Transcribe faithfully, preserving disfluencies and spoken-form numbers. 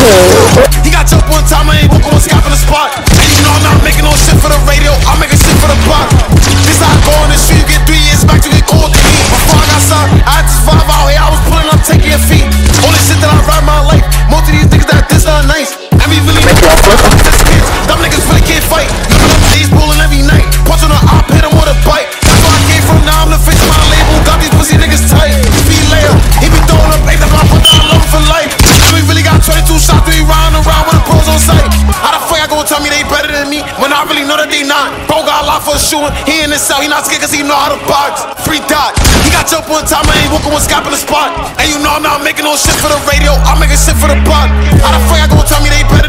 He got jumped one time, I ain't walking one scalp in the spot. And you know I'm not making no shit for the radio, I'm making shit for the block. This how I go in the street, you get three years back to get cold to eat. Before I got signed, I had this vibe out here, I was pulling up, taking your feet. All this shit that I ride my life, most of these niggas that this not nice. And we really them niggas really can't fight. You know these pulling every night. Punch on the op, hit him with a bite. That's where I came from, now I'm the face of my label. Got these pussy niggas tight. Feet layer, he be throwing up eight, that's my brother, I love him for life. And we really got twenty-two shots, we riding around with the pros on sight. How the fuck I gonna tell me they better than me when I really know that they not? Bro got a lot for a shooting, he in the cell, he not scared cause he know how to box. Free dot, he got jumped one time, I ain't walking one scalp in the spot. And you know I'm not making no shit for the radio, I'm making shit for the block. How the fuck I gonna tell me they better